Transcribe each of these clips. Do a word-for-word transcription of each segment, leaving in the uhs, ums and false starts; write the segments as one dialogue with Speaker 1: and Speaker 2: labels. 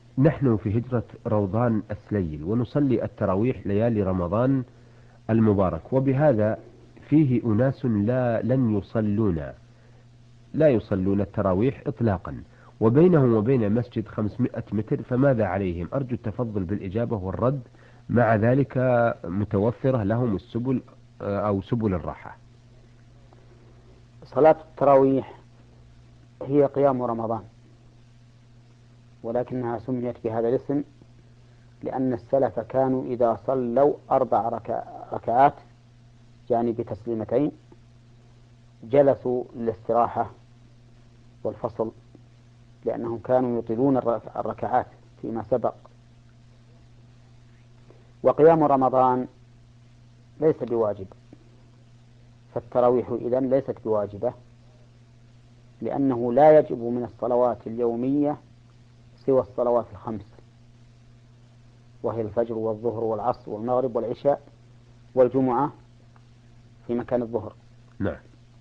Speaker 1: نحن في هجرة روضان السليل، ونصلي التراويح ليالي رمضان المبارك، وبهذا فيه أناس لا لن يصلون لا يصلون التراويح إطلاقا، وبينهم وبين المسجد خمسمائة متر، فماذا عليهم؟ أرجو التفضل بالإجابة والرد، مع ذلك متوفرة لهم السبل أو سبل الراحة.
Speaker 2: صلاة التراويح هي قيام رمضان، ولكنها سميت بهذا الاسم لأن السلف كانوا إذا صلوا أربع ركعات يعني بتسليمتين جلسوا للاستراحة والفصل، لأنهم كانوا يطيلون الركعات فيما سبق. وقيام رمضان ليس بواجب، فالتراويح إذن ليست بواجبة، لأنه لا يجب من الصلوات اليومية سوى الصلوات الخمس، وهي الفجر والظهر والعصر والمغرب والعشاء والجمعة في مكان الظهر.
Speaker 1: نعم.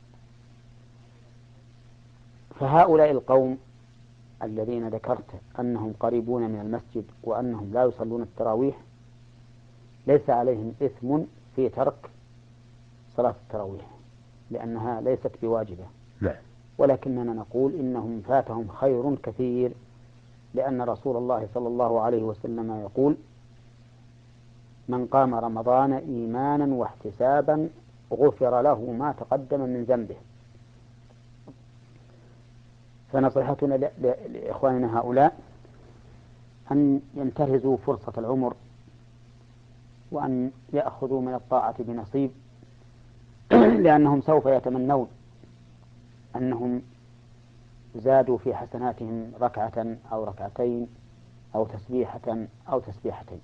Speaker 2: فهؤلاء القوم الذين ذكرت أنهم قريبون من المسجد وأنهم لا يصلون التراويح ليس عليهم إثم في ترك صلاة التراويح، لأنها ليست بواجبة.
Speaker 1: نعم.
Speaker 2: ولكننا نقول إنهم فاتهم خير كثير، لأن رسول الله صلى الله عليه وسلم يقول: من قام رمضان إيمانا واحتسابا غفر له ما تقدم من ذنبه. فنصيحتنا لإخواننا هؤلاء أن ينتهزوا فرصة العمر، وأن يأخذوا من الطاعة بنصيب، لأنهم سوف يتمنون أنهم زادوا في حسناتهم ركعة أو ركعتين أو تسبيحة أو تسبيحتين،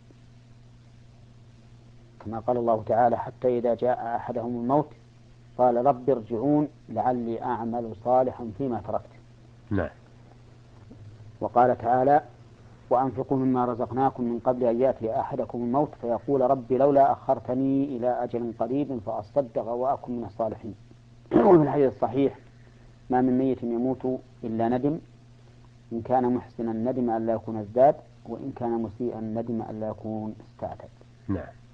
Speaker 2: كما قال الله تعالى: حتى إذا جاء أحدهم الموت قال رب ارجعون لعلي أعمل صالحا فيما تركت.
Speaker 1: نعم.
Speaker 2: وقال تعالى: وأنفقوا مما رزقناكم من قبل أن يأتي أحدكم الموت فيقول رب لولا أخرتني إلى أجل قريب فأصدق وأكن من الصالحين. وفي الحديث الصحيح: ما من ميت يموت إلا ندم، إن كان محسنا ندم أن لا يكون ازداد، وإن كان مسيئا ندم أن لا يكون استعتد.
Speaker 1: نعم.